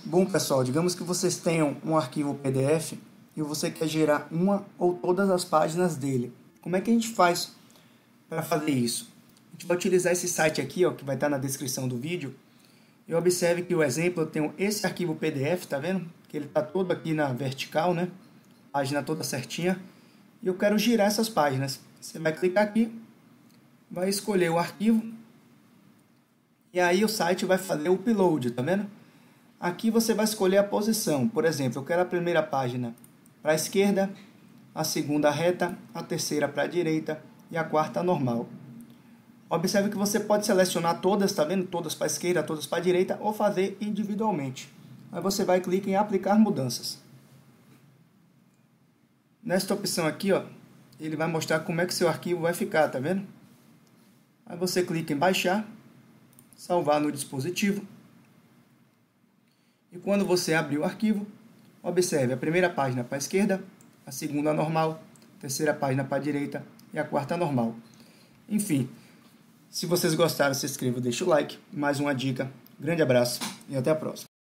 Bom, pessoal, digamos que vocês tenham um arquivo PDF e você quer gerar uma ou todas as páginas dele. Como é que a gente faz para fazer isso? A gente vai utilizar esse site aqui, ó, que vai estar na descrição do vídeo. E observe que o exemplo, eu tenho esse arquivo PDF, tá vendo? Que ele está todo aqui na vertical, né? Página toda certinha. E eu quero girar essas páginas. Você vai clicar aqui, vai escolher o arquivo. E aí o site vai fazer o upload, tá vendo? Aqui você vai escolher a posição. Por exemplo, eu quero a primeira página para a esquerda, a segunda reta, a terceira para a direita e a quarta normal. Observe que você pode selecionar todas, tá vendo? Todas para a esquerda, todas para a direita, ou fazer individualmente. Aí você vai clicar em aplicar mudanças. Nesta opção aqui, ó, ele vai mostrar como é que seu arquivo vai ficar, tá vendo? Aí você clica em baixar, salvar no dispositivo. E quando você abrir o arquivo, observe a primeira página para a esquerda, a segunda normal, a terceira página para a direita e a quarta normal. Enfim, se vocês gostaram, se inscreva, deixa o like. Mais uma dica. Grande abraço e até a próxima.